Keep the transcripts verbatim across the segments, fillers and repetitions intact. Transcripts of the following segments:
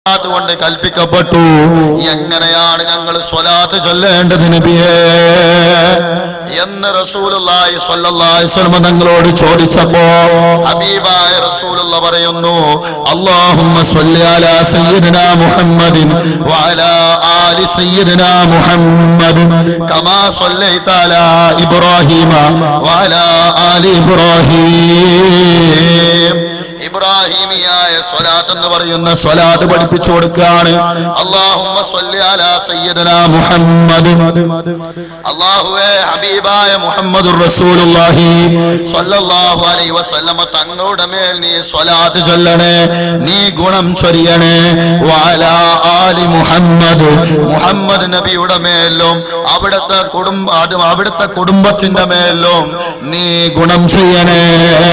അതുകൊണ്ട് കൽപ്പിക്കപ്പെട്ടു. എങ്ങനെയാണ് ഞങ്ങൾ സ്വലാത്ത് ചൊല്ലേണ്ടത് നബിയേ എന്ന് റസൂലുള്ളാഹി സ്വല്ലല്ലാഹു അലൈഹി വസല്ലം തങ്ങളോട് ചോദിച്ചപ്പോ ഹബീബായ റസൂലുള്ള പറയുന്നു, അല്ലാഹുമ്മ സ്വല്ലി അലാ സയ്യിദിനാ മുഹമ്മദിൻ വഅലാ ആലി സയ്യിദിനാ മുഹമ്മദ് കമാ സ്വല്ലൈത അലാ ഇബ്രാഹീമ വഅലാ ആലി ഇബ്രാഹീം. ഇബ്രാഹിമിയായ സ്വലാത്ത് എന്ന് പറയുന്ന സ്വലാത്ത് പഠിപ്പിച്ചു കൊടുക്കുകയാണ്. അല്ലാഹുമ്മ സ്വല്ലി അലാ സയ്യിദിനാ മുഹമ്മദ്, അല്ലാഹുവേ ഹബീബായ മുഹമ്മദുർ റസൂലുള്ളാഹി സ്വല്ലല്ലാഹു അലൈഹി വസല്ലം തങ്ങളുടെ മേൽ നീ സ്വലാത്ത് ചൊല്ലണേ, നീ ഗുണം ചൊരിയണേ. വഅലാ ആലി മുഹമ്മദ്, മുഹമ്മദ് നബിയുടെ മേലും അവിടുത്തെ കുടുംബ അവിടുത്തെ കുടുംബത്തിന്റെ മേലും നീ ഗുണം ചെയ്യണേ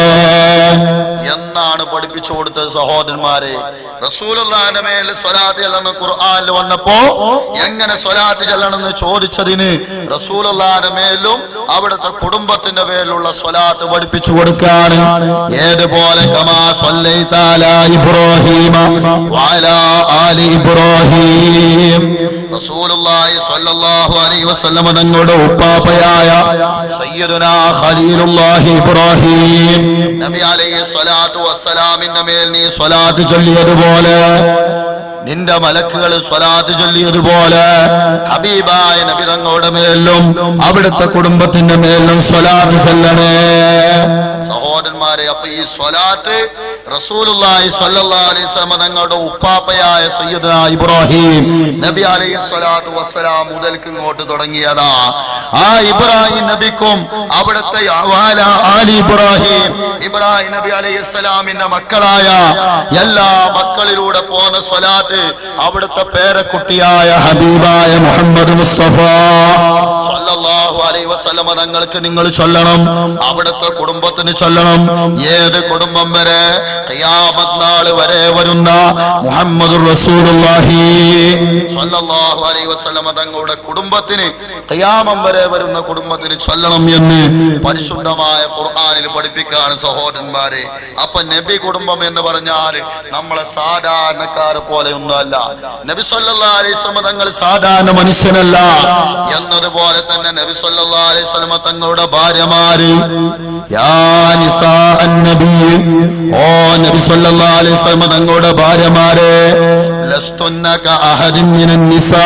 എന്നാണ് പഠിപ്പിച്ചു കൊടുത്തത്. സഹോദരന്മാരെ, റസൂലുള്ളാഹിന്റെ മേൽ സ്വലാത്ത് ചൊല്ലണം ഖുർആനിൽ വന്നപ്പോ എങ്ങനെ സ്വലാത്ത് ചൊല്ലണമെന്ന് ചോദിച്ചതിന് റസൂലുള്ളാഹിന്റെ മേലും അവിടുത്തെ കുടുംബത്തിന്റെ മേലുള്ള സ്വലാത്ത് പഠിപ്പിച്ചു കൊടുക്കാണ്. ഏതുപോലെ കമാ സ്വല്ലൈത അലാ ഇബ്രാഹീമ വഅലാ ആലി ഇബ്രാഹീം. റസൂലുള്ളാഹി സ്വല്ലല്ലാഹു അലൈഹി വസല്ലം തങ്ങളുടെ ഉപ്പാപ്പയായ സയ്യിദുനാ ഖലീലുള്ളാഹി ഇബ്രാഹീം നബി അലൈഹി സ്വലാത്തു വസ്സലാമിന്റെ മേൽ നീ സ്വലാത്ത് ചൊല്ലിയതുപോലെ, നിന്റെ മലക്കുകൾ സ്വലാത്ത് ചൊല്ലിയതുപോലെ ഹബീബായ നബി തങ്ങളുടെ മേലും അവിടുത്തെ കുടുംബത്തിന്റെ മേലും സ്വലാത്ത് ചൊല്ലണേ. സഹോദരന്മാരെ, അപ്പൊ ഈ സ്വലാത്ത് റസൂലുള്ളാഹി സ്വല്ലല്ലാഹു അലൈഹി വസല്ലം തങ്ങളുടെ ഉപ്പാപ്പയായ സയ്യിദുനാ ഇബ്രാഹീം നബി അലൈഹി സ്വലാത്തു വസ്സലാം മുതൽക്ക് ഇങ്ങോട്ട് തുടങ്ങിയതാ. ആ ഇബ്രാഹിം നബിക്കും അവിടുത്തെ ആലി ഇബ്രാഹീം ഇബ്രാഹിം നബി അലൈഹി സ്വലാമിന്റെ മക്കളായ എല്ലാ മക്കളിലൂടെ പോന്ന സ്വലാത്ത് അവിടുത്തെ പേരക്കുട്ടിയായ ഹബീബായ മുഹമ്മദ് മുസ്തഫ സ്വല്ലല്ലാഹു അലൈഹി വസല്ലം തങ്ങൾക്ക് നിങ്ങൾ ചൊല്ലണം, അവിടുത്തെ കുടുംബത്തിന് ചൊല്ലണം. ഏത് കുടുംബം വരെ? ഖിയാമത്ത് നാൾ വരെ വരുന്ന മുഹമ്മദുർ റസൂലുള്ളാഹി സ്വല്ലല്ലാഹു അലൈഹി വസല്ലം തങ്ങളുടെ കുടുംബത്തിന്, ഖിയാമം വരെ വരുന്ന കുടുംബത്തിന് ചൊല്ലണം എന്ന് പരിശുദ്ധമായ ഖുർആനിൽ പഠിപ്പിക്കാണ്. സഹോദരന്മാരെ, അപ്പൊ നബി കുടുംബം എന്ന് പറഞ്ഞാൽ നമ്മളെ സാധാരണക്കാരെ പോലെ ഒന്നുമല്ല. നബി സല്ലല്ലാഹു അലൈഹി വസല്ലം തങ്ങൾ സാധാരണ മനുഷ്യനല്ല എന്നതുപോലെ തന്നെ നബി സല്ലല്ലാഹു അലൈഹി വസല്ലം തങ്ങളുടെ ഭാര്യമാര്, യാ നിസാ അന്നബി, ഓ നബി സല്ലല്ലാഹു അലൈഹി വസല്ലം തങ്ങളുടെ ഭാര്യമാരെ, ലസ്തുന്ന കഅഹദിൻ മിനൻ നിസാ,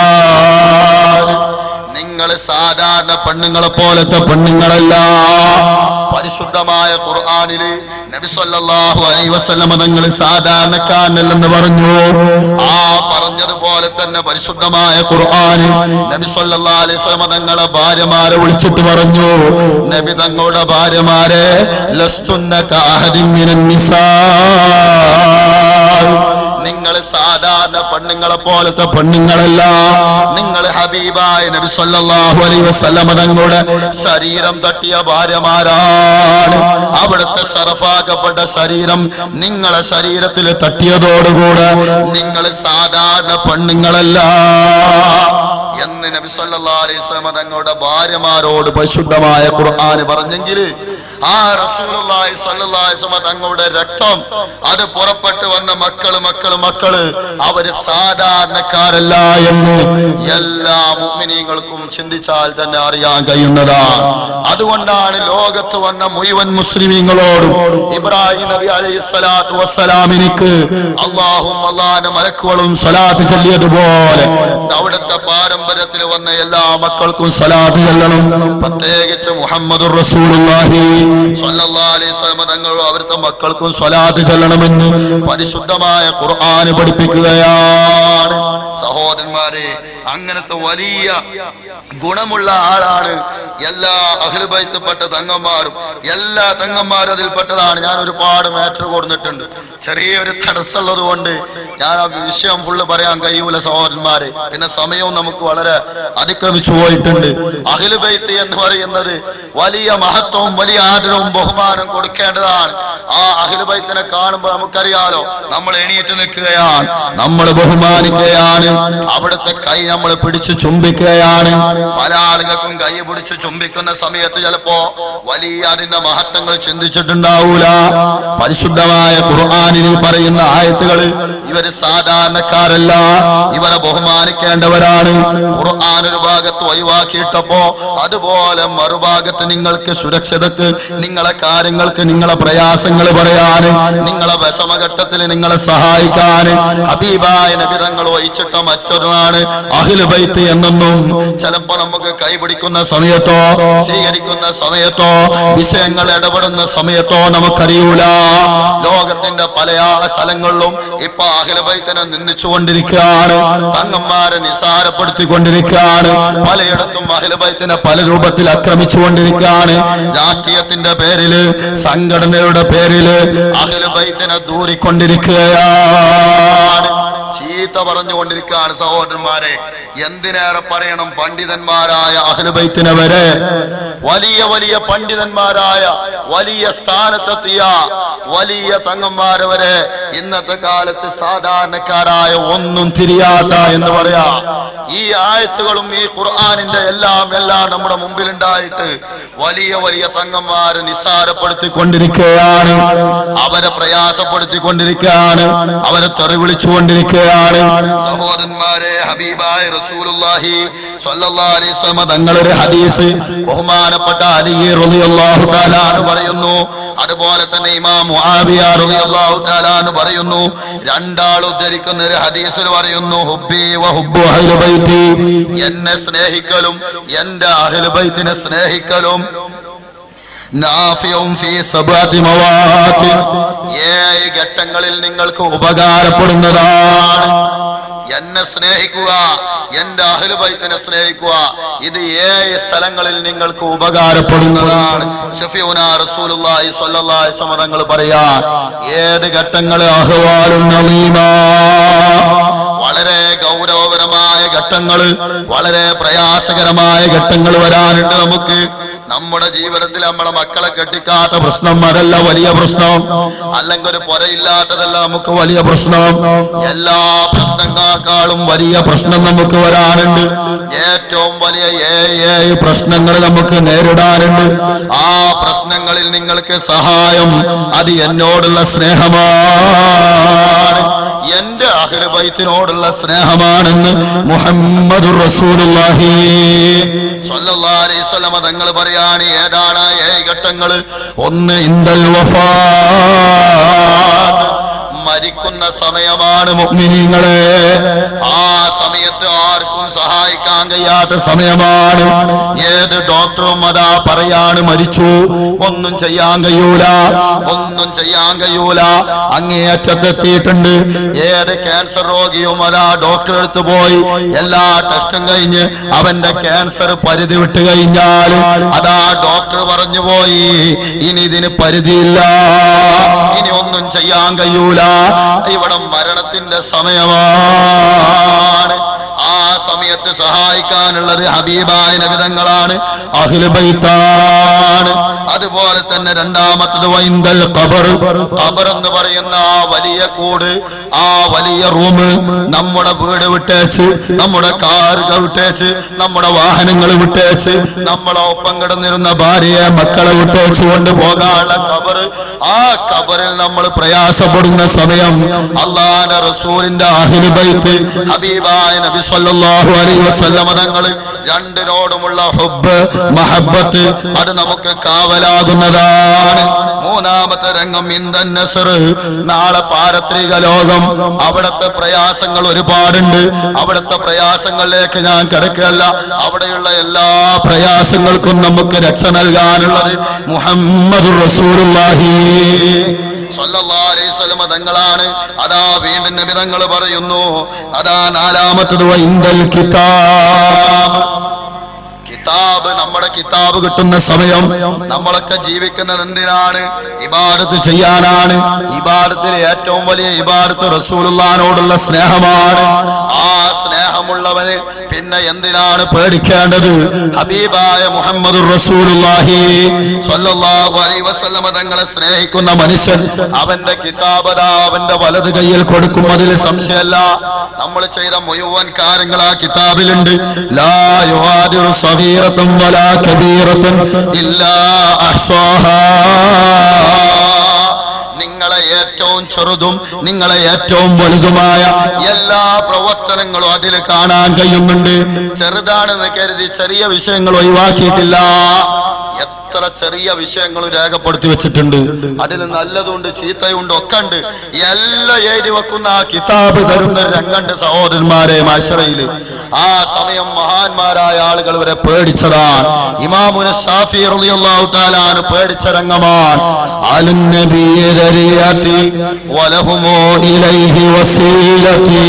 നിങ്ങൾ സാധാരണ പെണ്ണുങ്ങളെ പോലത്തെ പെണ്ണുങ്ങളല്ല. പരിശുദ്ധമായ ഖുർആനിൽ നബി സല്ലല്ലാഹു അലൈഹി വസല്ലം തങ്ങൾ സാധാരണക്കാരനല്ലെന്ന് പറഞ്ഞു. ആ പറഞ്ഞതുപോലെ തന്നെ പരിശുദ്ധമായ ഖുർആനിൽ നബി സല്ലല്ലാഹു അലൈഹി വസല്ലം തങ്ങളെ ഭാര്യമാരെ വിളിച്ചിട്ട് പറഞ്ഞു, നബി തങ്ങളുടെ ഭാര്യമാരെ, ലസ്തുന്ന കഅഹദിൻ മിനൻ നിസാ, നിങ്ങൾ സാധാരണ പെണ്ണുങ്ങളെ പോലത്തെ പെണ്ണുങ്ങളല്ല, നിങ്ങൾ ഹബീബായ നബി സല്ലല്ലാഹു അലൈഹി വസല്ലം തങ്ങളുടെ ശരീരം തട്ടിയ ഭാര്യമാരാണ്. അവിടുത്തെ സറഫാക്കപ്പെട്ട ശരീരം നിങ്ങളെ ശരീരത്തിൽ തട്ടിയതോടുകൂടെ നിങ്ങൾ സാധാരണ പെണ്ണുങ്ങളല്ല എന്ന് നബി സല്ലല്ലാഹു അലൈഹി വസല്ലം തങ്ങളുടെ ഭാര്യമാരോട് പരിശുദ്ധമായ ഖുർആൻ പറഞ്ഞെങ്കിൽ ആ റസൂലുള്ളാഹി സ്വല്ലല്ലാഹു അലൈഹി വസല്ലം തങ്ങളുടെ രക്തം അത് പുറപ്പെട്ടു വന്ന മക്കള് മക്കള് മക്കള് അവര് സാധാരണക്കാരല്ല എന്ന് എല്ലാ മുഅ്മിനീങ്ങൾക്കും ചിന്തിച്ചാൽ തന്നെ അറിയാൻ കഴിയുന്നതാണ്. അതുകൊണ്ടാണ് ലോകത്ത് വന്ന മുഴുവൻ മുസ്ലിമീങ്ങളോടും ഇബ്രാഹിം നബി അലൈഹി സ്വലാത്തു വസ്സലാമിനിക്ക് അല്ലാഹും അല്ലാഹുവിന്റെ മലക്കുകളും സ്വലാത്ത് ചൊല്ലിയതുപോലെ അവിടുത്തെ പാരമ്പര്യത്തിൽ വന്ന എല്ലാ മക്കൾക്കും സ്വലാത്ത് ചൊല്ലണം. പ്രത്യേകിച്ച് മുഹമ്മദുർ റസൂലുള്ളാഹി സ്വല്ലല്ലാഹു അലൈഹി വസല്ലം തങ്ങൾ അവിടുത്തെ മക്കൾക്കും സ്വലാത്ത് ചൊല്ലണമെന്ന് പരിശുദ്ധമായ ഖുർആൻ പഠിപ്പിക്കുകയാണ്. സഹോദരന്മാരെ, അങ്ങനത്തെ വലിയ ഗുണമുള്ള ആളാണ് എല്ലാ അഹ്ലു ബൈത്തിൽപ്പെട്ട തങ്ങന്മാരും. എല്ലാ തങ്ങന്മാരും അതിൽപ്പെട്ടതാണ്. ഞാൻ ഒരുപാട് മാറ്റർ കൊടുത്തിട്ടുണ്ട്. ചെറിയൊരു തടസ്സമുള്ളത് കൊണ്ട് ഞാൻ ആ വിഷയം ഫുള്ള് പറയാൻ കഴിയൂല സഹോദരന്മാരെ. പിന്നെ സമയവും നമുക്ക് വളരെ അതിക്രമിച്ചു പോയിട്ടുണ്ട്. അഹ്ലു ബൈത്ത് എന്ന് പറയുന്നത് വലിയ മഹത്വവും വലിയ ആദരവും ബഹുമാനം കൊടുക്കേണ്ടതാണ്. ആ അഹ്ലു ബൈത്തിനെ കാണുമ്പോൾ നമുക്കറിയാലോ, നമ്മൾ എണീറ്റ് നിൽക്കുകയാണ്, നമ്മൾ ബഹുമാനിക്കുകയാണ്, അവിടുത്തെ കൈ നമ്മൾ പിടിച്ച് ചുംബിക്കുകയാണ്. പല ആളുകൾക്കും കൈ പിടിച്ച് ചുംബിക്കുന്ന സമയത്ത് ചിലപ്പോ വലിയ അതിന്റെ മഹത്വങ്ങൾ ചിന്തിച്ചിട്ടുണ്ടാവൂല. പരിശുദ്ധമായ ഖുർആനിൽ പറയുന്ന ആയത്തുകൾ ഇവര് സാധാരണക്കാരല്ല, ഇവരെ ബഹുമാനിക്കേണ്ടവരാണ്. ഖുർആൻ ഒരു ഭാഗത്ത് ഒഴിവാക്കിയിട്ടപ്പോ അതുപോലെ മറുഭാഗത്ത് നിങ്ങൾക്ക് സുരക്ഷിതക്ക്, നിങ്ങളെ കാര്യങ്ങൾക്ക്, നിങ്ങളെ പ്രയാസങ്ങൾ പറയാൻ, നിങ്ങളെ വിഷമഘട്ടത്തിൽ നിങ്ങളെ സഹായിക്കാൻ ഹബീബായ നബി തങ്ങൾ ഒഴിച്ചിട്ട മറ്റൊരാണ് അഹ്ലുൽ ബൈത്ത് എന്നെന്നും. ചിലപ്പോ നമുക്ക് കൈപിടിക്കുന്ന സമയത്തോ സ്വീകരിക്കുന്ന സമയത്തോ വിഷയങ്ങൾ ഇടപെടുന്ന സമയത്തോ നമുക്കറിയൂല. ലോകത്തിന്റെ പല സ്ഥലങ്ങളിലും ഇപ്പൊ അഹ്ലുൽ ബൈത്തിനെ നിന്ദിച്ചുകൊണ്ടിരിക്കുകയാണ്, തങ്ങന്മാരെ നിസാരപ്പെടുത്തിക്കൊണ്ടിരിക്കുകയാണ്. പലയിടത്തും അഹ്ലുൽ ബൈത്തിനെ പല രൂപത്തിൽ ആക്രമിച്ചുകൊണ്ടിരിക്കുകയാണ്. രാഷ്ട്രീയത്തിന്റെ പേരില്, സംഘടനയുടെ പേരില് അഹ്ലുൽ ബൈത്തിനെ ദൂരിക്കൊണ്ടിരിക്കുകയാണ്, ചീത്ത പറഞ്ഞുകൊണ്ടിരിക്കുകയാണ്. സഹോദരന്മാരെ, എന്തിനേറെ പറയണം, പണ്ഡിതന്മാരായ അഹ്ലുൽ ബൈത്തിനെ വരെ, വലിയ വലിയ പണ്ഡിതന്മാരായ വലിയ സ്ഥാനത്തെത്തിയ വലിയ തങ്ങന്മാരെ വരെ ഇന്നത്തെ കാലത്ത് സാധാരണക്കാരായ ഒന്നും തിരിയാത്ത എന്ന് പറയാ ഈ ആയത്തുകളും ഈ ഖുർആനിന്റെ എല്ലാം എല്ലാം നമ്മുടെ മുമ്പിൽ ഉണ്ടായിട്ട് വലിയ വലിയ തങ്ങന്മാരെ നിസാരപ്പെടുത്തിക്കൊണ്ടിരിക്കുകയാണ്, അവരെ പ്രയാസപ്പെടുത്തിക്കൊണ്ടിരിക്കുകയാണ്, അവരെ തെറി വിളിച്ചുകൊണ്ടിരിക്കുകയാണ്. സഹോദരന്മാരെ, ഹബീബായ റസൂലുള്ളാഹി സ്വല്ലല്ലാഹു അലൈഹി വസല്ലം തങ്ങളുടെ ഹദീസ് ബഹുമാനപ്പെട്ട അലി റളിയല്ലാഹു തആല അൻഹു പറയുന്നു, അതുപോലെ തന്നെ ഇമാം മുആവിയ റളിയല്ലാഹു തആല അൻഹു പറയുന്നു, രണ്ടാൾ ഉദ്ധരിക്കുന്ന ഒരു ഹദീസിൽ പറയുന്നു, ഹുബ്ബി വ ഹുബ്ബു അഹ്ലുൽ ബൈത്തി, എന്നെ സ്നേഹിക്കലും എന്റെ അഹ്ലുൽ ബൈത്തിനെ സ്നേഹിക്കലും നാഫിഉൻ ഫീ സബഅതി മവാത്തിൻ, ഏഴ് ഘട്ടങ്ങളിൽ നിങ്ങൾക്ക് ഉപകാരപ്പെടുന്നതാണ്. എന്നെ സ്നേഹിക്കുക, എന്റെ അഹ്ലുൽ ബൈത്തിനെ സ്നേഹിക്കുക, ഇത് ഏഴ് സ്ഥലങ്ങളിൽ നിങ്ങൾക്ക് ഉപകാരപ്പെടുന്നതാണ്. ശഫീഉനാ റസൂലുള്ളാഹി സ്വല്ലല്ലാഹു അലൈഹി വസല്ലം തങ്ങൾ പറയാ, ഏഴ് ഘട്ടങ്ങൾ അഹ്വാലുൻ നളീമാ, വളരെ ഗൗരവപരമായ ഘട്ടങ്ങൾ, വളരെ പ്രയാസകരമായ ഘട്ടങ്ങൾ വരാനുണ്ട് നമുക്ക്. നമ്മുടെ ജീവിതത്തിൽ നമ്മളെ മക്കളെ കെട്ടിക്കാത്ത പ്രശ്നം അതല്ല വലിയ പ്രശ്നം, അല്ലെങ്കിൽ ഒരു പൊരയില്ലാത്തതല്ല നമുക്ക് വലിയ പ്രശ്നം. എല്ലാ പ്രശ്നങ്ങളെക്കാളും വലിയ പ്രശ്നം നമുക്ക് വരാനുണ്ട്. ഏറ്റവും വലിയ ഏഴ് ഏഴ് പ്രശ്നങ്ങൾ നമുക്ക് നേരിടാനുണ്ട്. ആ പ്രശ്നങ്ങളിൽ നിങ്ങൾക്ക് സഹായം അത് എന്നോടുള്ള സ്നേഹമാണ്, എന്റെ അഹ്ലുൽ ബൈത്തിനോടുള്ള സ്നേഹമാണെന്ന് മുഹമ്മദുർ റസൂലുള്ളാഹി സ്വല്ലല്ലാഹു അലൈഹി വസല്ലം തങ്ങൾ പറയാണ്. ഏതാണ് ഏഴ് ഘട്ടങ്ങൾ? ഒന്ന്, ഇൻദൽ വഫാത്ത്, മരിക്കുന്ന സമയമാണ് മുഅ്മിനീങ്ങളെ. ആ സമയത്ത് ആർക്കും സഹായിക്കാൻ കഴിയാത്ത സമയമാണ്. ഏത് ഡോക്ടറും അതാ പറയാണ് മരിച്ചു, ഒന്നും ചെയ്യാൻ കഴിയൂല, ഒന്നും ചെയ്യാൻ കഴിയൂല, അങ്ങേയറ്റത്തെത്തിയിട്ടുണ്ട്. ഏത് ക്യാൻസർ രോഗിയും അതാ ഡോക്ടറെ അടുത്ത് പോയി എല്ലാ ടെസ്റ്റും കഴിഞ്ഞ് അവന്റെ ക്യാൻസർ പരിധി വിട്ട് കഴിഞ്ഞാൽ അതാ ഡോക്ടർ പറഞ്ഞു പോയി, ഇനി ഇതിന് പരിധിയില്ല, ഇനി ഒന്നും ചെയ്യാൻ കഴിയൂല, ഇവിടെ മരണത്തിന്റെ സമയമാണ്. ആ സമയത്ത് സഹായിക്കാനുള്ളത് ഹബീബായ നബി തങ്ങളാണ്, അഹ്ലുൽ ബൈത്താണ്. അതുപോലെ തന്നെ രണ്ടാമത്തത് വൈന്ദൽ ഖബർ, ഖബർ എന്ന് പറയുന്ന ആ വലിയ കൂട്, ആ വലിയ റൂം, നമ്മുടെ വീട് വിട്ടേച്ച്, നമ്മുടെ കാറുകൾ വിട്ടേച്ച്, നമ്മുടെ വാഹനങ്ങൾ വിട്ടേച്ച്, നമ്മളെ ഒപ്പം കിടന്നിരുന്ന ഭാര്യയെ മക്കളെ വിട്ടേച്ച് കൊണ്ട് പോകാനുള്ള ഖബർ. ആ ഖബറിൽ നമ്മൾ പ്രയാസപ്പെടുന്ന സമയം അല്ലാഹുവിന്റെ റസൂലിന്റെ അഹ്ലുൽ ബൈത്ത് ഹബീബായ നബി സല്ലല്ലാഹു അലൈഹി വസല്ലം തങ്ങൾ രണ്ടിനോടുമുള്ള ഹുബ്ബ്, മഹബ്ബത്ത് അത് നമുക്ക് കാവലാകുന്നതാണ്. മൂന്നാമത്തെ രംഗം ഇൻദൻ നസ്ർ, നാളെ പാരത്രിക ലോകം, അവിടുത്തെ പ്രയാസങ്ങൾ ഒരുപാടുണ്ട്. അവിടുത്തെ പ്രയാസങ്ങളിലേക്ക് ഞാൻ കിടക്കുകയല്ല, അവിടെയുള്ള എല്ലാ പ്രയാസങ്ങൾക്കും നമുക്ക് രക്ഷ നൽകാനുള്ളത് മുഹമ്മദുർ റസൂലുള്ളാഹി സ്വല്ലല്ലാഹു അലൈഹി വസല്ലം തങ്ങളാണ്. അതാ വീണ്ടും നബി തങ്ങൾ പറയുന്നു, അതാ നാലാമത്തത് വഇൻദൽ കിതാബ്, കിതാബ്, നമ്മുടെ കിതാബ് കിട്ടുന്ന സമയം. നമ്മളൊക്കെ ജീവിക്കുന്നത് എന്തിനാണ്? ഇബാദത്ത് ചെയ്യാനാണ്. ഇബാദത്തിൽ ഏറ്റവും വലിയ ഇബാദത്ത് റസൂലുള്ളാഹിനോടുള്ള സ്നേഹമാണ്. ആ സ്നേഹമുള്ളവന് പിന്നെ എന്തിനാണ് പേടിക്കേണ്ടത്? ഹബീബായ മുഹമ്മദുർ റസൂലുള്ളാഹി സ്വല്ലല്ലാഹു അലൈഹി വസല്ലമ തങ്ങളെ സ്നേഹിക്കുന്ന മനുഷ്യൻ അവന്റെ കിതാബ് അവന്റെ വലത് കയ്യിൽ കൊടുക്കും, അതിൽ സംശയമല്ല. നമ്മൾ ചെയ്ത മുഴുവൻ കാര്യങ്ങൾ ആ കിതാബിലുണ്ട്. ലാ യുഗാദിറു സഗീറതൻ വലാ കബീറതൻ ഇല്ലാ അഹ്സാഹാ. നിങ്ങളെ ഏറ്റവും ചെറുതും നിങ്ങളെ ഏറ്റവും വലുതുമായ എല്ലാ പ്രവർത്തനങ്ങളും അതിൽ കാണാൻ കഴിയുന്നുണ്ട്. ചെറുതാണെന്ന് കരുതി ചെറിയ വിഷയങ്ങൾ ഒഴിവാക്കിയിട്ടില്ല. എത്ര ചെറിയ വിഷയങ്ങളും രേഖപ്പെടുത്തി വെച്ചിട്ടുണ്ട്. അതിൽ നല്ലതുണ്ട് ചീത്തയുണ്ട് ഒക്കെ ഉണ്ട്. എല്ലാം എഴുതി വെക്കുന്ന ആ കിതാബ് തരുന്ന രംഗണ്ട് സഹോദരന്മാരെ. മഅ്ശറയില് ആ സമയം മഹാന്മാരായ ആളുകൾ വരെ പേടിച്ചതാണ്. ഇമാമുന ശാഫി റളിയല്ലാഹു തആല അൻഹു പേടിച്ച രംഗമാണ്. അലൻ നബിയ ദരിയതി വലഹുമു ഇലൈഹി വസീലതി.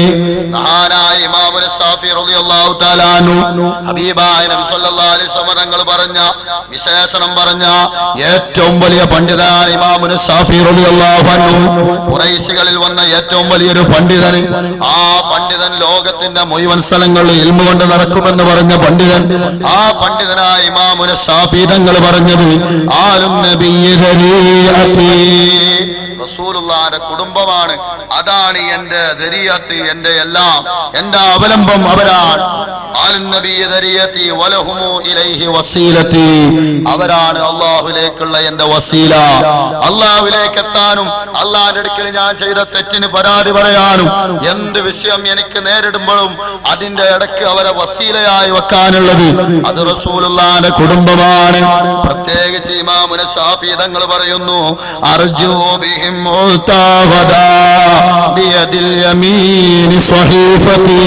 മഹാനായ ഇമാമുന ശാഫി റളിയല്ലാഹു തആല അൻഹു ഹബീബായ നബി സല്ലല്ലാഹു അലൈഹി വസല്ലം തങ്ങൾ പറഞ്ഞ വിശേഷണം പറഞ്ഞ ഏറ്റവും വലിയ പണ്ഡിതനാണ് ഇമാമുന ശാഫി റളിയല്ലാഹു അൻഹു. ഖുറൈശികളിൽ വന്ന ഏറ്റവും വലിയൊരു പണ്ഡിതന്. ആ പണ്ഡിതൻ ലോകത്തിന്റെ മുഴുവൻ സ്ഥലങ്ങളിൽ ഇൽമു കൊണ്ട് നടക്കുമെന്ന് പറഞ്ഞ പണ്ഡിതൻ. ആ പണ്ഡിതനായ ഇമാമുന ശാഫി തങ്ങൾ പറഞ്ഞത് ആലുൻ നബിയ്യ ദരിയതി, റസൂലുള്ളാഹിന്റെ കുടുംബമാണ്. അതാണ് എന്റെ ദരിയത്ത്, എന്റെ എല്ലാം, എന്റെ അവലംബം അവരാണ്. ആലുൻ നബിയ്യ ദരിയതി വലഹുമു ഇലൈഹി വസീലതി. അവരാണ് അല്ലാഹുവിലേക്കുള്ള എന്റെ വസീല. അല്ലാഹുവിലേക്ക് എത്താനും അല്ലാഹുവിന്റെ അടുക്കൽ ഞാൻ ചെയ്ത തെറ്റിന് പരാതി പറയാനും എന്ത് വിഷയം എനിക്ക് നേരിടുമ്പോഴും അതിന്റെ ഇടയ്ക്ക് അവരെ വസീലയായി വെക്കാനുള്ളത് അത് റസൂലുള്ളാഹിന്റെ കുടുംബമാണ്. പ്രത്യേകിച്ച് ഇമാമുന ശാഫി തങ്ങൾ പറയുന്നു അർജു ബിഹിം മുതവദാ ബിയദിൽ യമീൻ സ്വഹീഫതി.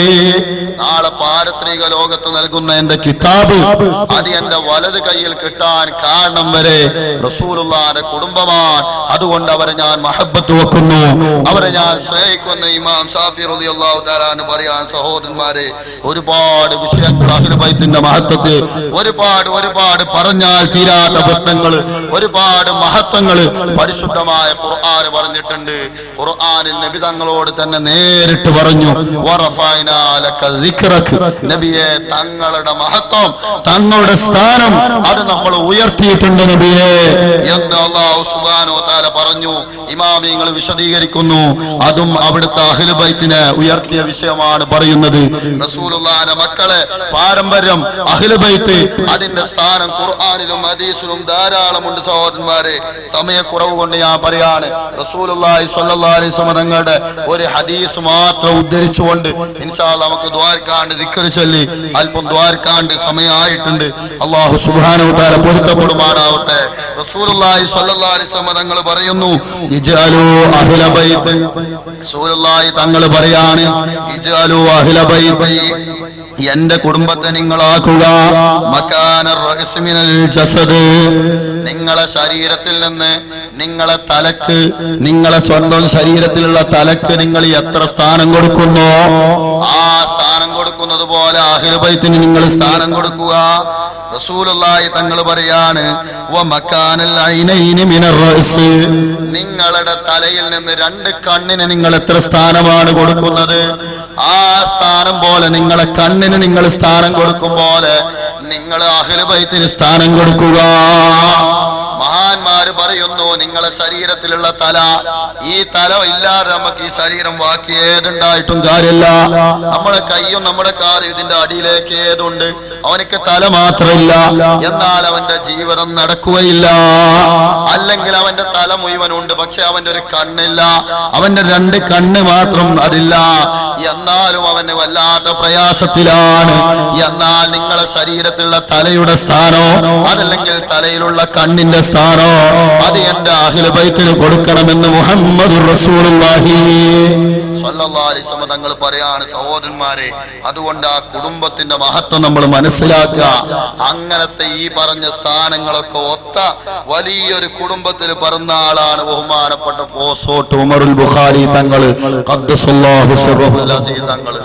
നാളെ പാരത്രിക ലോകത്ത് നൽകുന്ന എന്റെ കിതാബ് അത് എന്റെ വലത് കയ്യിൽ കിട്ടാൻ കാരണം വരെ റസൂലുള്ളാഹിന്റെ കുടുംബമാണ്. അതുകൊണ്ട് അവരെ ഞാൻ മഹബ്ബത്ത് വെക്കുന്നു, അവരെ ഞാൻ സ്നേഹിക്കുന്നു. ഇമാം ശാഫി റളിയല്ലാഹു തആല അൻഹു പറയാൻ സഹോദരന്മാരെ, ഒരുപാട് വിഷയങ്ങൾ അഹ്ലുൽ ബൈത്തിന്റെ മഹത്വത്തെ ഒരുപാട് ഒരുപാട് പറഞ്ഞാൽ തീരാത്ത പ്രശ്നങ്ങൾ, ഒരുപാട് മഹത്വങ്ങൾ പരിശുദ്ധമായ ഖുർആൻ പറഞ്ഞിട്ടുണ്ട്. ഖുർആനിൽ നബി തങ്ങളോട് തന്നെ നേരിട്ട് പറഞ്ഞു വറഫഅനാ ലക ദിക്റക. നബിയെ, തങ്ങളുടെ മഹത്വം, തങ്ങളുടെ സ്ഥാനം അത് നമ്മൾ ഉയർത്തിയിട്ടുണ്ട് നബിയെ എന്ന് അല്ലാഹു സുബ്ഹാനഹു വ തആല പറഞ്ഞു. ഇമാമിങ്ങൾ വിശദീകരിക്കുന്നു, അതും അവിടുത്തെ അഹ്ലുൽ ബൈത്തിനെ ഉയർത്തിയ വിഷയമാണ് പറയുന്നത്. റസൂലുള്ളാഹിന്റെ മക്കളെ പാരമ്പര്യം അഹ്ലുൽ ബൈത്ത് അതിന്റെ സ്ഥാനം ഖുർആനിലും ഹദീസിലും ധാരാളമുണ്ട് സഹോദരന്മാരെ. സമയക്കുറവ് കൊണ്ട് ഞാൻ പറയാണ്, റസൂലുള്ളാഹി സ്വല്ലല്ലാഹു അലൈഹി വസല്ലം തങ്ങളുടെ ഒരു ഹദീസ് മാത്രം ഉദ്ധരിച്ചുകൊണ്ട് ഇൻഷാ അല്ലാഹ് നമുക്ക് ദുആർക്കാണ്ട് ദിക്ർ ചൊല്ലി അല്പം ദുആർക്കാണ്ട് സമയമായിട്ടുണ്ട്. അല്ലാഹു സുബ്ഹാനഹു വ തആല പൊരുത്തപ്പെടുമാറാവട്ടെ. റസൂലുള്ളാഹി സ്വല്ലല്ലാഹു അലൈഹി വസല്ലം തങ്ങൾ പറയുന്നു ഇജ്അലു അഹ്ല ബൈത്ത്. റസൂലുള്ളാഹി തങ്ങൾ പറയാണ് ഇജ്അലു അഹ്ല ബൈത്ത്, എന്റെ കുടുംബത്തെ നിങ്ങളാക്കുക മകാന റഅസ് മിനൽ ജസദ്. നിങ്ങളെ ശരീരത്തിൽ നിന്ന് നിങ്ങളെ തലക്ക്, നിങ്ങളെ സ്വന്തം ശരീരത്തിലുള്ള തലക്ക് നിങ്ങൾ എത്ര സ്ഥാനം കൊടുക്കുന്നു ആ സ്ഥാനം കൊടുക്കുന്നത് പോലെ അഹ്ലുൽ ബൈത്തിന് നിങ്ങൾ സ്ഥാനം കൊടുക്കുക. റസൂലുള്ളാഹി തങ്ങൾ പറയാണ് വമകാനൽ ഐനൈനി മിനർ റഅസ്. നിങ്ങളുടെ തലയിൽ നിന്ന് രണ്ട് കണ്ണിന് നിങ്ങൾ എത്ര സ്ഥാനമാണ് കൊടുക്കുന്നത് ആ സ്ഥാനം പോലെ നിങ്ങളെ കണ്ണിന് നിങ്ങൾ സ്ഥാനം കൊടുക്കും പോലെ നിങ്ങൾ അഹ്ലുൽ ബൈത്തിന് സ്ഥാനം കൊടുക്കുക. മഹാന്മാര് പറയുന്നു നിങ്ങളെ ശരീരത്തിലുള്ള തല, ഈ തല ഇല്ലാതെ നമുക്ക് ഈ ശരീരം ബാക്കി ഏതുണ്ടായിട്ടും കാര്യമില്ല. നമ്മുടെ കൈയും നമ്മുടെ കാലും ഇതിന്റെ അടിയിലേക്ക് ഏതുണ്ട്, അവനക്ക് തല മാത്രമില്ല, എന്നാൽ അവന്റെ ജീവിതം നടക്കുകയില്ല. അല്ലെങ്കിൽ അവന്റെ തല മുഴുവനുണ്ട്, പക്ഷെ അവന്റെ ഒരു കണ്ണില്ല, അവന്റെ രണ്ട് കണ്ണ് മാത്രം അതില്ല, എന്നാലും അവന് വല്ലാത്ത പ്രയാസത്തിലാണ്. എന്നാൽ നിങ്ങളെ ശരീരത്തിലുള്ള തലയുടെ സ്ഥാനോ അതല്ലെങ്കിൽ തലയിലുള്ള കണ്ണിന്റെ സ്ഥാനോ അത് എന്റെ അഹ്ലുൽ ബൈത്തിന് കൊടുക്കണമെന്ന് മുഹമ്മദുർ റസൂലുള്ളാഹി സ്വല്ലല്ലാഹു അലൈഹി വസല്ലം തങ്ങൾ പറയാണ്. സഹോദരന്മാരെ, അതുകൊണ്ട് ആ കുടുംബത്തിന്റെ മഹത്വം നമ്മൾ മനസ്സിലാക്കുക. അങ്ങനത്തെ ഈ പറഞ്ഞ സ്ഥാനങ്ങളൊക്കെ ഒത്ത വലിയൊരു കുടുംബത്തിൽ പിറന്ന ആളാണ് ബഹുമാനപ്പെട്ട പോസോട്ട് ഉമറുൽ ബുഖാരി തങ്ങൾ ഖദ്ദസല്ലാഹു സിർറഹുൽ അസീസ് തങ്ങൾ.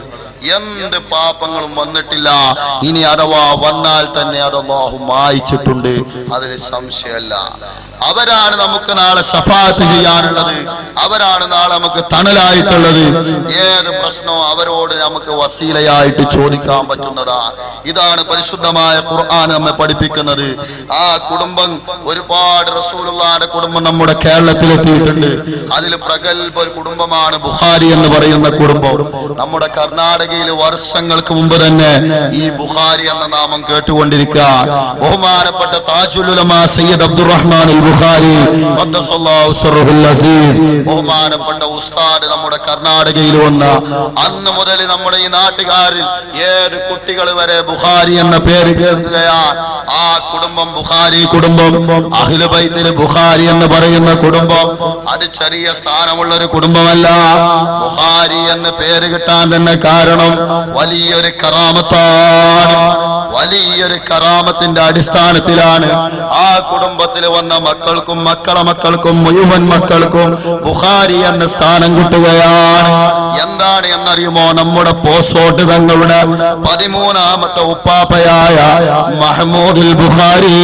എന്ത് പാപങ്ങളും വന്നിട്ടില്ല. ഇനി അഥവാ വന്നാൽ തന്നെ അത് അല്ലാഹു മായ്ച്ചിട്ടുണ്ട്, അതിന് സംശയമല്ല. അവരാണ് നമുക്ക് നാളെ ശഫാഅത്ത് ചെയ്യാനുള്ളത്, അവരാണ് നാളെ നമുക്ക് തണലായിട്ടുള്ളത്. ഏത് പ്രശ്നവും അവരോട് നമുക്ക് വസീലയായിട്ട് ചോദിക്കാൻ പറ്റുന്നതാ. ഇതാണ് പരിശുദ്ധമായ ഖുർആൻ നമ്മെ പഠിപ്പിക്കുന്നത്. ആ കുടുംബം ഒരുപാട് റസൂലുള്ളാഹിന്റെ കുടുംബം നമ്മുടെ കേരളത്തിലെത്തിയിട്ടുണ്ട്. അതിൽ പ്രഗൽഭ ഒരു കുടുംബമാണ് ബുഖാരി എന്ന് പറയുന്ന കുടുംബം. നമ്മുടെ കർണാടകയിൽ വർഷങ്ങൾക്ക് മുമ്പ് തന്നെ ഈ ബുഖാരി എന്ന നാമം കേട്ടുകൊണ്ടിരിക്കുക. ബഹുമാനപ്പെട്ട താജുൽ ഉലമാ സയ്യിദ് അബ്ദുറഹ്മാൻ അൽ ബുഖാരി ഖദ്ദസല്ലാഹു സിർറുൽ അസീസ്, ബഹുമാനപ്പെട്ട ഉസ്താദ് നമ്മുടെ കർണാടകയിൽ വന്ന അന്ന് മുതൽ നമ്മുടെ ഈ നാട്ടുകാരിൽ ഏത് കുട്ടികൾ വരെ ബുഖാരി എന്ന പേര് കേൾക്കുകയാണ്. ആ കുടുംബം ബുഖാരി കുടുംബം, അഹ്ലു ബൈത്തിൽ ബുഖാരി എന്ന് പറയുന്ന കുടുംബം അത് ചെറിയ സ്ഥാനമുള്ള ഒരു കുടുംബമല്ല. ബുഖാരി എന്ന പേര് കിട്ടാൻ തന്നെ കാരണം വലിയൊരു കറാമത്താണ്. വലിയൊരു കറാമത്തിന്റെ അടിസ്ഥാനത്തിലാണ് ആ കുടുംബത്തിൽ വന്ന മക്കൾക്കും മക്കളെ മക്കൾക്കും മുഴുവൻ മക്കൾക്കും ബുഖാരി എന്ന സ്ഥാനം കിട്ടുകയാണ്. എന്താണ് എന്നറിയുമോ? നമ്മുടെ പോസോട്ട് തങ്ങളുടെ പതിമൂന്നാമത്തെ ഉപ്പാപ്പയായ മഹ്മൂദുൽ ബുഖാരി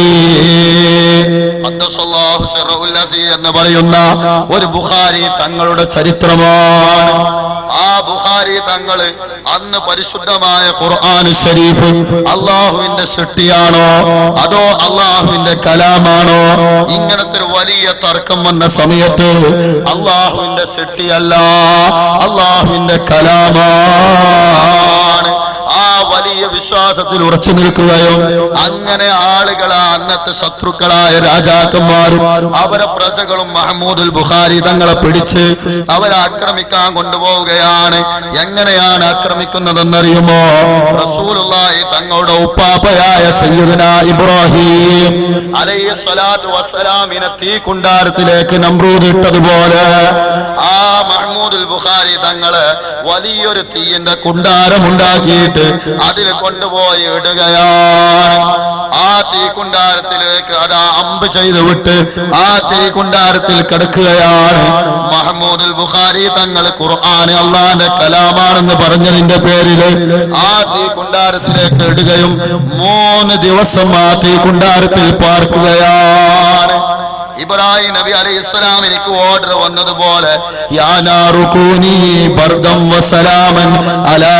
ഖദ്ദസല്ലാഹു സിർറുൽ അസീസ് എന്ന് പറയുന്ന ഒരു ബുഖാരി തങ്ങളുടെ ചരിത്രമാണ്. ആ ബുഖാരി തങ്ങള് അന്ന് പരിശുദ്ധമായ ഖുർആൻ ശരീഫ് അള്ളാഹുവിന്റെ സൃഷ്ടിയാണോ അതോ അള്ളാഹുവിന്റെ കലാമാണോ, ഇങ്ങനത്തെ ഒരു വലിയ തർക്കം വന്ന സമയത്ത് അള്ളാഹുവിന്റെ സൃഷ്ടിയല്ല, അള്ളാഹുവിന്റെ കലാമാണ്. ആ വലിയ വിശ്വാസത്തിൽ ഉറച്ചു നിൽക്കുകയും അങ്ങനെ ആളുകളെ അന്നത്തെ ശത്രുക്കളായ രാജാക്കന്മാരും അവരെ പ്രജകളും മഹ്മൂദുൽ ബുഖാരി തങ്ങളെ പിടിച്ച് അവരെ ആക്രമിക്കാൻ കൊണ്ടുപോവുകയാണ്. എങ്ങനെയാണ് ആക്രമിക്കുന്നതെന്നറിയുമോ? റസൂലുള്ളാഹി തങ്ങളുടെ ഉപ്പാപ്പയായ സയ്യിദുനാ ഇബ്രാഹിം അലൈഹി സ്വലാത്തു വസ്സലാമിനെ തീ കുണ്ടാരത്തിലേക്ക് നമ്രൂദ് ഇട്ടതുപോലെ ആ മഹ്മൂദുൽ ബുഖാരി തങ്ങള് വലിയൊരു തീയിന്റെ കുണ്ടാരം ഉണ്ടാക്കിയിട്ട് അതിൽ കൊണ്ടുപോയി ഇടുകയാണ്. ആ തീ കുണ്ടാരത്തിലേക്ക് അതാ അമ്പ് ചെയ്ത് വിട്ട് ആ തീ കുണ്ടാരത്തിൽ കിടക്കുകയാണ്. മഹ്മൂദുൽ ബുഖാരി തങ്ങൾ ഖുർആൻ അള്ളാന്റെ കലാമാണെന്ന് പറഞ്ഞതിന്റെ പേരിൽ ആ തീ കുണ്ടാരത്തിലേക്ക് ഇടുകയും മൂന്ന് ദിവസം ആ തീ കുണ്ടാരത്തിൽ പാർക്കുകയാണ്. ഇബ്രാഹിം നബി അലൈഹിസ്സലാം എനിക്ക് ഓർഡർ വന്നതുപോലെ യാ നാറു കൂനി ബർദം വസലാമൻ അലാ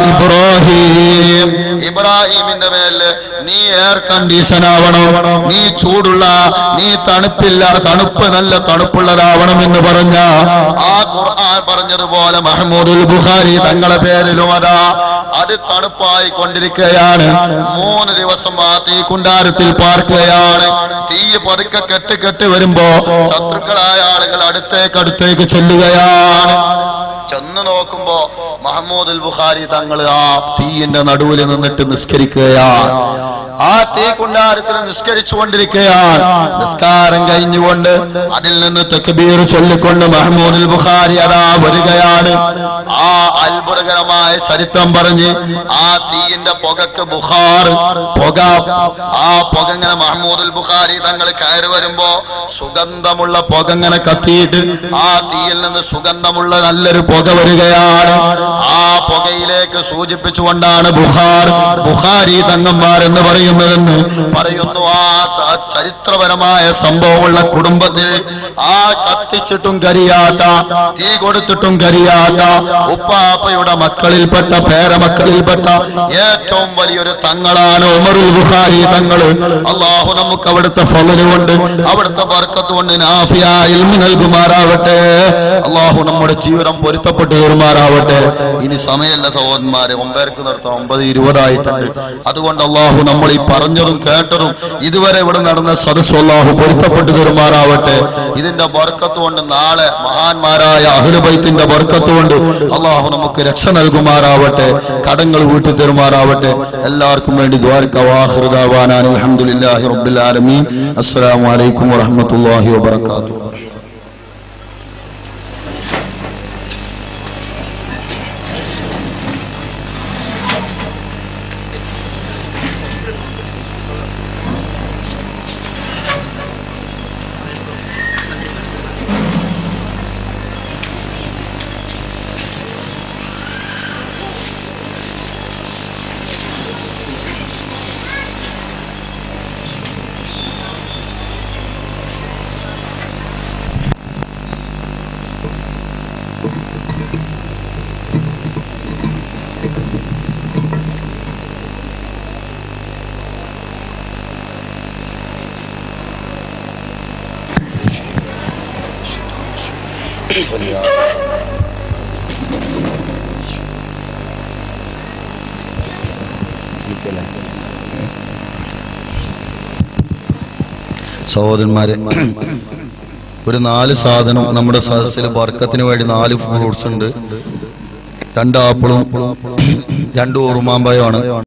ഇബ്രാഹിം, ഇബ്രാഹിമിന്റെ മേല് നീ എയർ കണ്ടീഷൻ ആവണം, നീ ചൂടുള്ള നീ തണുപ്പില്ല തണുപ്പ് നല്ല തണുപ്പുള്ളതാവണം എന്ന് പറഞ്ഞ ആ ഖുർആൻ പറഞ്ഞതുപോലെ മഹ്മൂദുൽ ബുഖാരി തങ്ങളെ പേരിലും അതാ അത് തണുപ്പായി കൊണ്ടിരിക്കുകയാണ്. മൂന്ന് ദിവസം ആ തീ കുണ്ടാരത്തിൽ പാർക്കുകയാണ്. തീ പതുക്കെ കെട്ട് കെട്ട് വരുമ്പോ ശത്രുക്കളായ ആളുകൾ അടുത്തേക്ക് അടുത്തേക്ക് ചെല്ലുകയാണ്. ചെന്ന് നോക്കുമ്പോ മഹ്മൂദുൽ ബുഖാരി തങ്ങൾ ആ തീയിന്റെ നടുവിൽ നിന്നിട്ട് നിസ്കരിക്കുകയാണ്. ആ തീ കുണ്ടാരത്തിൽ നിസ്കരിച്ചു കൊണ്ടിരിക്കുകയാണ്. നിസ്കാരം കഴിഞ്ഞുകൊണ്ട് അതിൽ നിന്ന് തക്ബീർ ചൊല്ലിക്കൊണ്ട് മഹ്മൂദുൽ ബുഖാരി അതാ വരികയാണ്. ആ അത്ഭുതകരമായ ചരിത്രം പറഞ്ഞ് ആ തീയിന്റെ പുകക്ക് ബുഖാർ പുക ആ പുക ഇങ്ങനെ മഹ്മൂദുൽ ബുഖാരി തങ്ങൾ കയറി വരുമ്പോ സുഗന്ധമുള്ള പുക ഇങ്ങനെ കത്തിയിട്ട് ആ തീയിൽ നിന്ന് സുഗന്ധമുള്ള നല്ലൊരു പുക വരികയാണ്. ആ പുകയിലേക്ക് സൂചിപ്പിച്ചുകൊണ്ടാണ് ബുഖാർ ബുഖാരി തങ്ങന്മാർ എന്ന് പറയുന്നതെന്ന് പറയുന്നു. ആ ചരിത്രപരമായ സംഭവമുള്ള കുടുംബത്തിൽ ആ കത്തിച്ചിട്ടും കരിയാത്ത തീ കൊടുത്തിട്ടും കരിയാത്ത ഉപ്പാപ്പയുടെ മക്കളിൽപ്പെട്ട പേരമക്കളിൽപ്പെട്ട ഏറ്റവും വലിയൊരു തങ്ങളാണ് ഉമറുൽ ബുഖാരി തങ്ങള്. അള്ളാഹു നമുക്ക് അവിടുത്തെ ഫള് കൊണ്ട് അവിടുത്തെ ബർക്കത്ത് കൊണ്ട് നാഫിയായ ഇൽമ് നൽകുമാറാവട്ടെ. അള്ളാഹു നമ്മുടെ ജീവിതം പൊരുത്തപ്പെട്ടു തീർമാറാവട്ടെ. ഇനി സമയമല്ല സഹോദരന്മാരെ, ഒമ്പേർക്ക് നിർത്താം, ഒമ്പത് ഇരുപതായിട്ടുണ്ട്. അതുകൊണ്ട് അള്ളാഹു നമ്മൾ ഈ പറഞ്ഞതും കേട്ടതും ഇതുവരെ ഇവിടെ നടന്ന സദസ്സ് അള്ളാഹു പൊരുത്തപ്പെട്ടു തീർമാറാവട്ടെ. ഇതിന്റെ ബർക്കത്ത് കൊണ്ട് നാളെ മഹാന്മാരായ അഹ്ലു ബൈത്തിന്റെ ബർക്കത്ത് കൊണ്ട് അള്ളാഹു നമുക്ക് രക്ഷ നൽകുമാറാവട്ടെ, കടങ്ങൾ വീട്ടി തീർമാറാവട്ടെ. എല്ലാവർക്കും വേണ്ടി ദ്വാരക വാഖിറു ദഅവാനാ അൽഹംദുലില്ലാഹി റബ്ബിൽ ആലമീൻ. അസ്സലാമു അലൈക്കും വറഹ്മത്തുള്ളാഹി വബറകാതുഹു. സഹോദരന്മാരെ, ഒരു നാല് സാധനം നമ്മുടെ സദസ്സിൽ ബർക്കത്തിന് വേണ്ടി നാല് ഫ്രൂട്ട്സ് ഉണ്ട്. രണ്ട് ആപ്പിളും രണ്ട് ഉറുമാമ്പഴമാണ്.